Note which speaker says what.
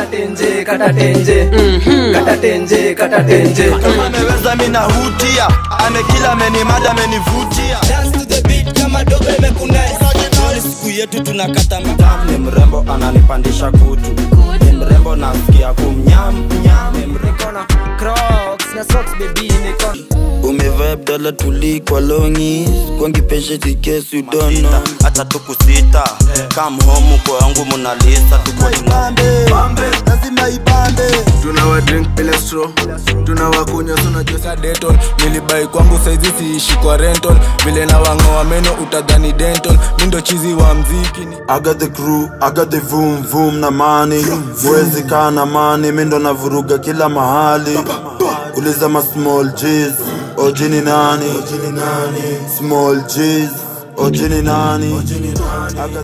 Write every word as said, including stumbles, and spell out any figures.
Speaker 1: tenje, kata tenje, kata tenje, kata tenje.
Speaker 2: Ameweza mina hutia, amekila amenimada amenivutia.
Speaker 3: Dance to the beat kama dobe mekunai. Siku yetu tunakata
Speaker 2: mtamu. Ni mrembo ananipandisha kutu, ni mrembo nasikia kumnyam nyam. Ni mrembo na
Speaker 1: Crocs na socks baby niko.
Speaker 3: Umevibe dala tuli kwa longi. Kwangi peshe tikesi you don't know.
Speaker 2: Hata tukusita, come home kwa yangu munalisa. Tuko ibambe, lazima ibambe.
Speaker 4: Tunawa drink bila straw, tunawa kunywa suna josa Dettol. Nilibai kwangu saizi siishi kwa rental. Vile na wangoa meno utadhani dental. Mindo chizi wa mziki ni
Speaker 2: I got the crew, I got the voom voom na money. Mwezi kana money, mindo na vuruga kila mahali. Uliza ma small G's, ojini nani? Small G's, ojini nani?